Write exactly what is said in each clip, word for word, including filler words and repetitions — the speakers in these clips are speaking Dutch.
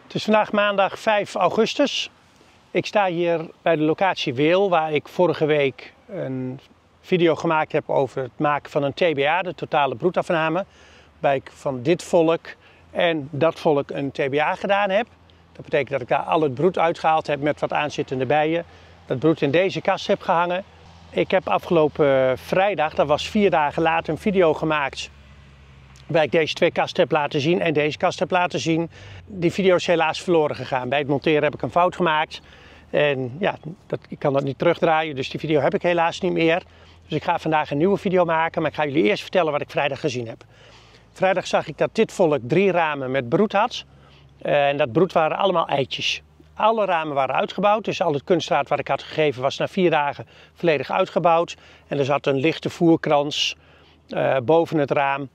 Het is vandaag maandag vijf augustus. Ik sta hier bij de locatie Weel, waar ik vorige week een video gemaakt heb over het maken van een T B A, de totale broedafname. Waarbij ik van dit volk en dat volk een T B A gedaan heb. Dat betekent dat ik daar al het broed uitgehaald heb met wat aanzittende bijen. Dat broed in deze kast heb gehangen. Ik heb afgelopen vrijdag, dat was vier dagen later, een video gemaakt waarbij ik deze twee kasten heb laten zien en deze kast heb laten zien. Die video is helaas verloren gegaan. Bij het monteren heb ik een fout gemaakt. En ja, dat, ik kan dat niet terugdraaien, dus die video heb ik helaas niet meer. Dus ik ga vandaag een nieuwe video maken, maar ik ga jullie eerst vertellen wat ik vrijdag gezien heb. Vrijdag zag ik dat dit volk drie ramen met broed had. En dat broed waren allemaal eitjes. Alle ramen waren uitgebouwd, dus al het kunststraat wat ik had gegeven was na vier dagen volledig uitgebouwd. En er zat een lichte voerkrans uh, boven het raam.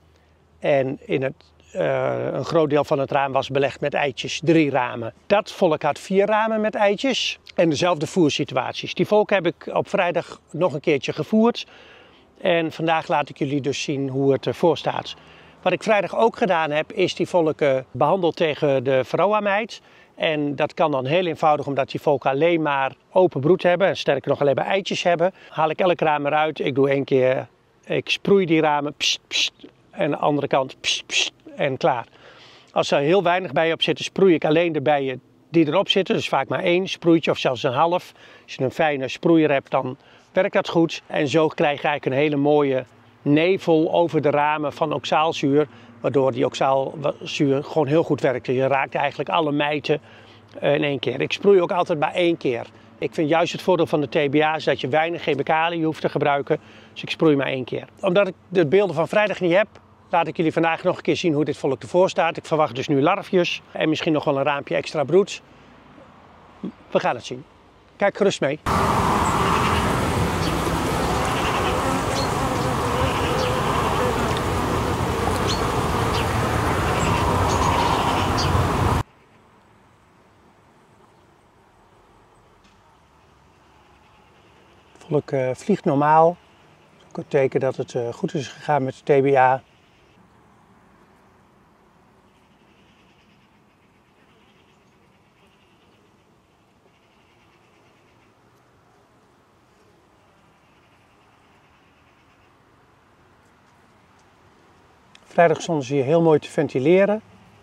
En in het, uh, een groot deel van het raam was belegd met eitjes, drie ramen. Dat volk had vier ramen met eitjes en dezelfde voersituaties. Die volk heb ik op vrijdag nog een keertje gevoerd. En vandaag laat ik jullie dus zien hoe het ervoor staat. Wat ik vrijdag ook gedaan heb, is die volken behandeld tegen de varroamijt. En dat kan dan heel eenvoudig, omdat die volken alleen maar open broed hebben. En sterker nog alleen maar eitjes hebben. Haal ik elk raam eruit. Ik doe één keer, ik sproei die ramen. Pst, pst, en de andere kant pst, pst, en klaar. Als er heel weinig bijen op zitten, sproei ik alleen de bijen die erop zitten. Dus vaak maar één sproeitje of zelfs een half. Als je een fijne sproeier hebt, dan werkt dat goed. En zo krijg je eigenlijk een hele mooie nevel over de ramen van oxaalzuur. Waardoor die oxaalzuur gewoon heel goed werkt. Je raakt eigenlijk alle mijten in één keer. Ik sproei ook altijd maar één keer. Ik vind juist het voordeel van de T B A is dat je weinig chemicaliën hoeft te gebruiken. Dus ik sproei maar één keer. Omdat ik de beelden van vrijdag niet heb, laat ik jullie vandaag nog een keer zien hoe dit volk ervoor staat. Ik verwacht dus nu larfjes en misschien nog wel een raampje extra broed. We gaan het zien. Kijk gerust mee. Het volk uh, vliegt normaal. Dat is ook een teken dat het uh, goed is gegaan met de T B A. Vrijdag stonden ze hier heel mooi te ventileren.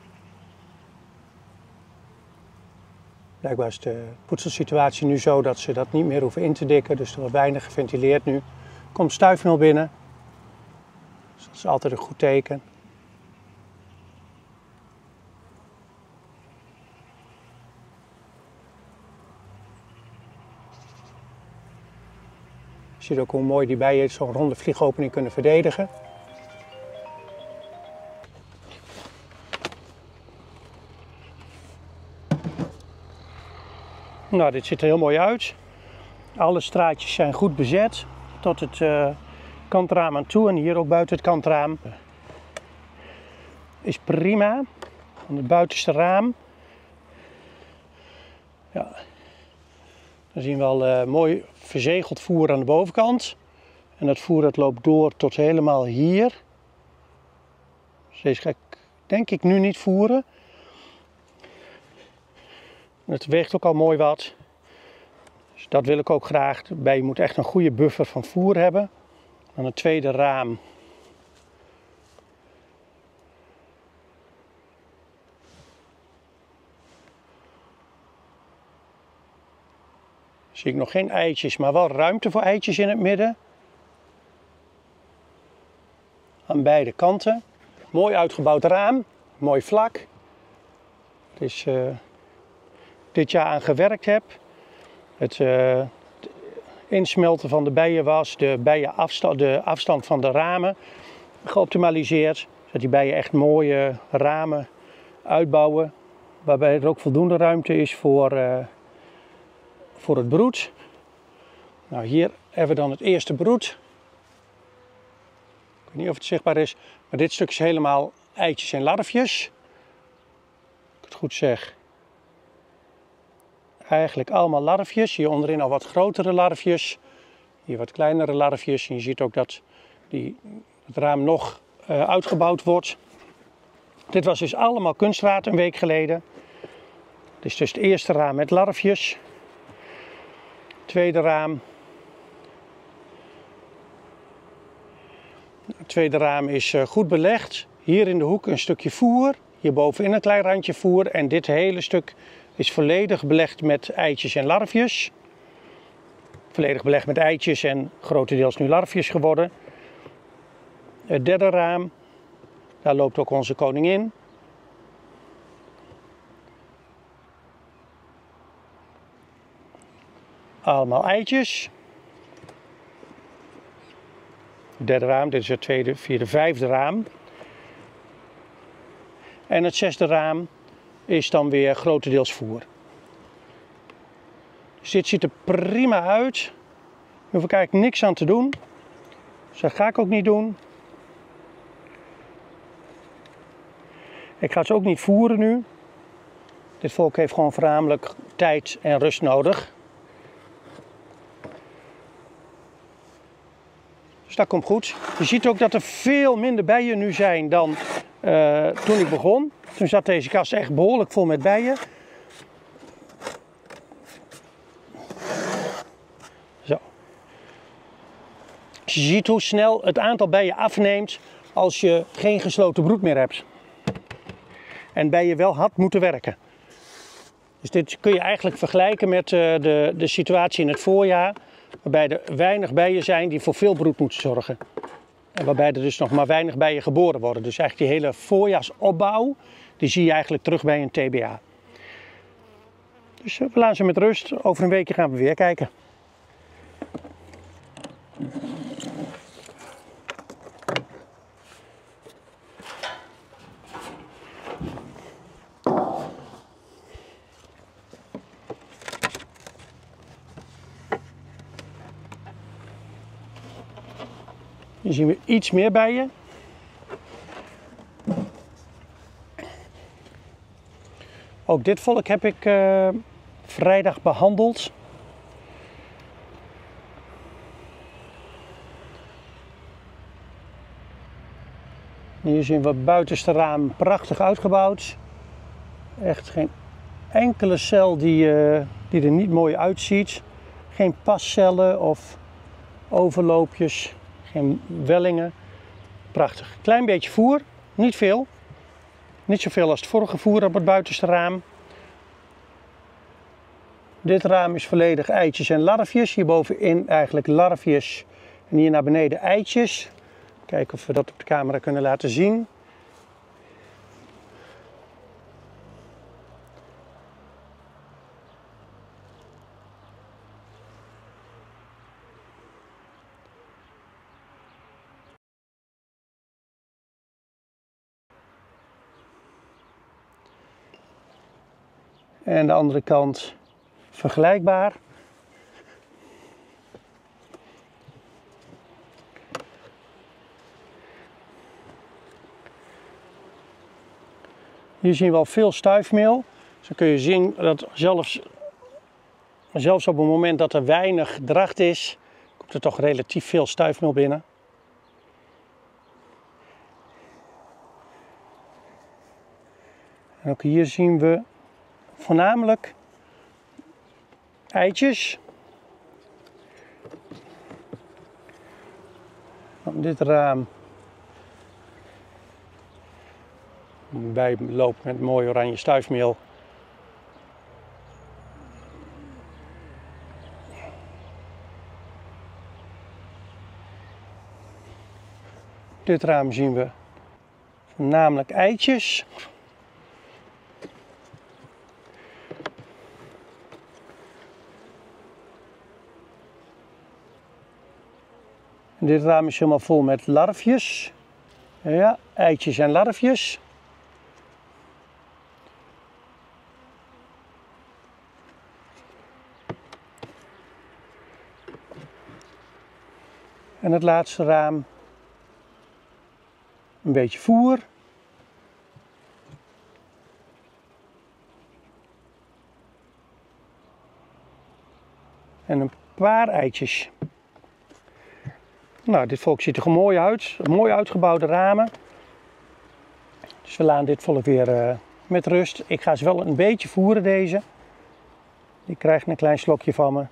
Blijkbaar is de poetselsituatie nu zo dat ze dat niet meer hoeven in te dikken, dus er wordt weinig geventileerd nu. Er komt stuifmeel binnen, dus dat is altijd een goed teken. Je ziet ook hoe mooi die bijen zo'n ronde vliegopening kunnen verdedigen. Nou, dit ziet er heel mooi uit. Alle straatjes zijn goed bezet tot het uh, kantraam aan toe en hier ook buiten het kantraam. Is prima. Van het buitenste raam. Ja. Dan zien we al uh, mooi verzegeld voer aan de bovenkant. En dat voer dat loopt door tot helemaal hier. Dus deze ga ik denk ik nu niet voeren. Het weegt ook al mooi wat. Dus dat wil ik ook graag. Bij je moet echt een goede buffer van voer hebben. Dan het tweede raam. Zie ik nog geen eitjes, maar wel ruimte voor eitjes in het midden. Aan beide kanten. Mooi uitgebouwd raam. Mooi vlak. Het is... Uh, dit jaar aan gewerkt heb. Het uh, insmelten van de bijenwas, de, bijenafstand, de afstand van de ramen geoptimaliseerd. Zodat die bijen echt mooie ramen uitbouwen. Waarbij er ook voldoende ruimte is voor, uh, voor het broed. Nou, hier hebben we dan het eerste broed. Ik weet niet of het zichtbaar is, maar dit stuk is helemaal eitjes en larfjes. Als ik het goed zeg. Eigenlijk allemaal larfjes. Hier onderin al wat grotere larfjes. Hier wat kleinere larfjes. En je ziet ook dat die, het raam nog uh, uitgebouwd wordt. Dit was dus allemaal kunststraat een week geleden. Dit is dus het eerste raam met larfjes. Tweede raam. Het tweede raam is goed belegd. Hier in de hoek een stukje voer. Hierbovenin een klein randje voer. En dit hele stuk is volledig belegd met eitjes en larfjes. Volledig belegd met eitjes en grotendeels nu larfjes geworden. Het derde raam. Daar loopt ook onze koningin. Allemaal eitjes. Het derde raam, dit is het tweede, vierde, vijfde raam. En het zesde raam is dan weer grotendeels voer. Dus dit ziet er prima uit. Daar hoef ik eigenlijk niks aan te doen. Dus dat ga ik ook niet doen. Ik ga ze ook niet voeren nu. Dit volk heeft gewoon voornamelijk tijd en rust nodig. Dus dat komt goed. Je ziet ook dat er veel minder bijen nu zijn dan uh, toen ik begon. Toen zat deze kast echt behoorlijk vol met bijen. Zo. Dus je ziet hoe snel het aantal bijen afneemt als je geen gesloten broed meer hebt. En bijen wel hard moeten werken. Dus dit kun je eigenlijk vergelijken met uh, de, de situatie in het voorjaar. Waarbij er weinig bijen zijn die voor veel broed moeten zorgen. En waarbij er dus nog maar weinig bijen geboren worden. Dus eigenlijk die hele voorjaarsopbouw, die zie je eigenlijk terug bij een T B A. Dus we laten ze met rust. Over een weekje gaan we weer kijken. Hier zien we iets meer bijen. Ook dit volk heb ik uh, vrijdag behandeld. Hier zien we het buitenste raam prachtig uitgebouwd. Echt geen enkele cel die, uh, die er niet mooi uitziet. Geen pascellen of overloopjes. Geen wellingen. Prachtig. Klein beetje voer. Niet veel. Niet zoveel als het vorige voer op het buitenste raam. Dit raam is volledig eitjes en larfjes. Hierbovenin eigenlijk larfjes. En hier naar beneden eitjes. Kijken of we dat op de camera kunnen laten zien. En de andere kant vergelijkbaar. Hier zien we al veel stuifmeel. Dus dan kun je zien dat zelfs, zelfs op het moment dat er weinig dracht is, komt er toch relatief veel stuifmeel binnen. En ook hier zien we voornamelijk eitjes. Op dit raam bij loopt met mooi oranje stuifmeel. Dit raam zien we voornamelijk eitjes. Dit raam is helemaal vol met larfjes. Ja, eitjes en larfjes. En het laatste raam, een beetje voer. En een paar eitjes. Nou, dit volk ziet er mooi uit. Mooi uitgebouwde ramen. Dus we laten dit volk weer, uh, met rust. Ik ga ze wel een beetje voeren, deze. Die krijgt een klein slokje van me.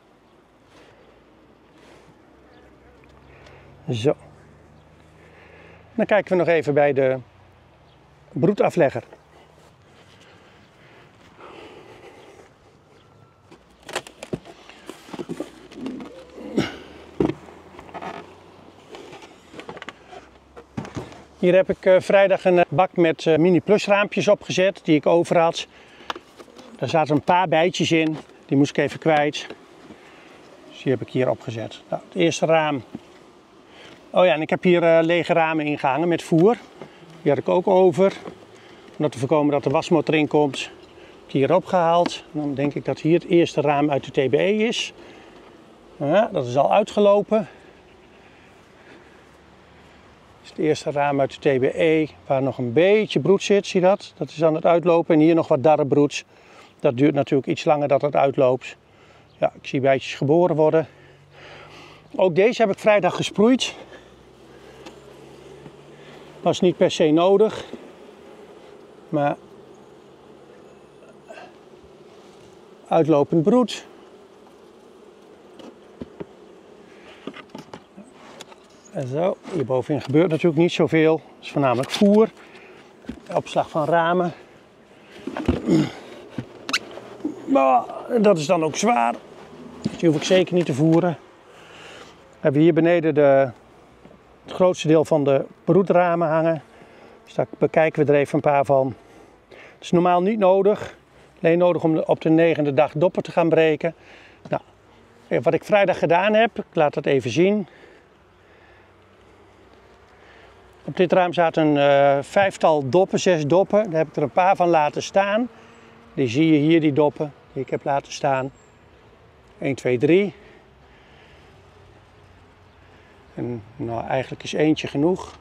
Zo. Dan kijken we nog even bij de broedaflegger. Hier heb ik uh, vrijdag een bak met uh, mini plus raampjes opgezet die ik over had. Daar zaten een paar bijtjes in, die moest ik even kwijt. Dus die heb ik hier opgezet. Nou, het eerste raam. Oh ja, en ik heb hier uh, lege ramen ingehangen met voer. Die had ik ook over. Om te voorkomen dat de wasmotor in komt, heb ik hier opgehaald. En dan denk ik dat hier het eerste raam uit de T B E is. Ja, dat is al uitgelopen. Dit is het eerste raam uit de T B E waar nog een beetje broed zit, zie je dat? Dat is aan het uitlopen en hier nog wat darrebroeds. Dat duurt natuurlijk iets langer dat het uitloopt. Ja, ik zie bijtjes geboren worden. Ook deze heb ik vrijdag gesproeid. Was niet per se nodig. Maar uitlopend broed. En zo, hierbovenin gebeurt natuurlijk niet zoveel. Het is voornamelijk voer. Opslag van ramen. Maar dat is dan ook zwaar. Dus die hoef ik zeker niet te voeren. We hebben hier beneden de, het grootste deel van de broedramen hangen. Dus daar bekijken we er even een paar van. Het is normaal niet nodig. Alleen nodig om op de negende dag doppen te gaan breken. Nou, wat ik vrijdag gedaan heb, ik laat dat even zien. Op dit raam zaten een uh, vijftal doppen, zes doppen. Daar heb ik er een paar van laten staan. Die zie je hier, die doppen die ik heb laten staan. een, twee, drie. En nou, eigenlijk is eentje genoeg.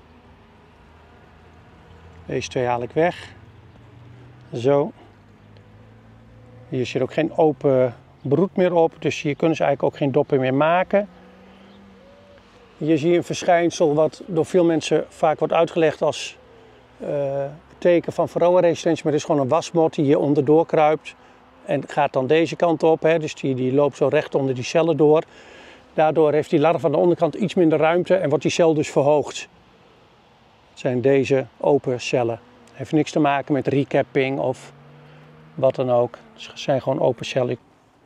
Deze twee haal ik weg. Zo. Hier zit ook geen open broed meer op, dus hier kunnen ze eigenlijk ook geen doppen meer maken. Hier zie je een verschijnsel wat door veel mensen vaak wordt uitgelegd als uh, teken van varroa-resistentie, maar het is gewoon een wasmot die hier onderdoor kruipt en gaat dan deze kant op, hè, dus die, die loopt zo recht onder die cellen door. Daardoor heeft die larve aan de onderkant iets minder ruimte en wordt die cel dus verhoogd. Het zijn deze open cellen. Het heeft niks te maken met recapping of wat dan ook. Het zijn gewoon open cellen.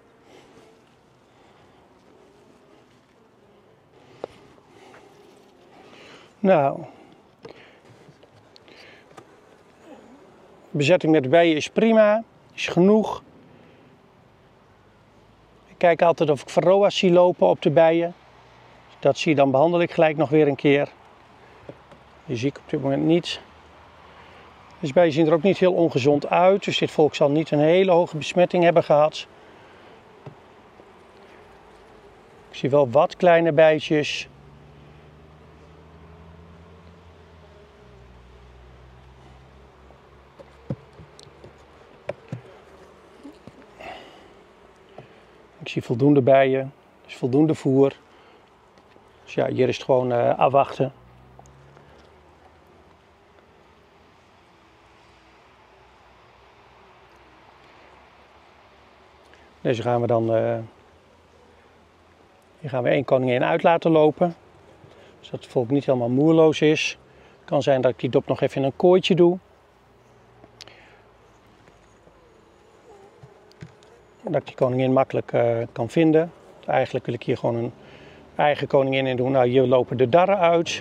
Nou, bezetting met bijen is prima, is genoeg. Ik kijk altijd of ik varroa's zie lopen op de bijen. Als ik dat zie, dan behandel ik gelijk nog weer een keer. Die zie ik op dit moment niet. Dus bijen zien er ook niet heel ongezond uit, dus dit volk zal niet een hele hoge besmetting hebben gehad. Ik zie wel wat kleine bijtjes. Ik zie voldoende bijen, dus voldoende voer. Dus ja, hier is het gewoon uh, afwachten. Deze gaan we dan, uh, hier gaan we één koningin uit laten lopen. Zodat het volk niet helemaal moerloos is. Het kan zijn dat ik die dop nog even in een kooitje doe. Dat ik die koningin makkelijk uh, kan vinden. Eigenlijk wil ik hier gewoon een eigen koningin in doen. Nou, hier lopen de darren uit.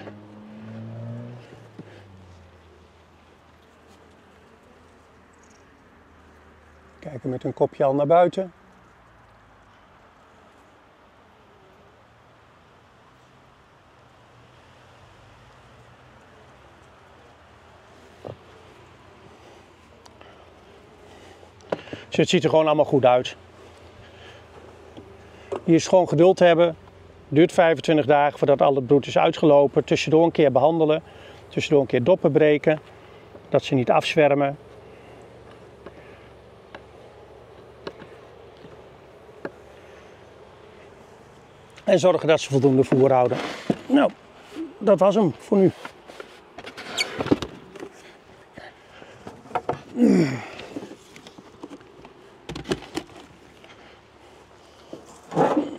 Kijken met een kopje al naar buiten. Dus het ziet er gewoon allemaal goed uit. Hier is gewoon geduld hebben. Het duurt vijfentwintig dagen voordat al het broed is uitgelopen. Tussendoor een keer behandelen. Tussendoor een keer doppen breken. Dat ze niet afzwermen. En zorgen dat ze voldoende voer houden. Nou, dat was hem voor nu. Mm.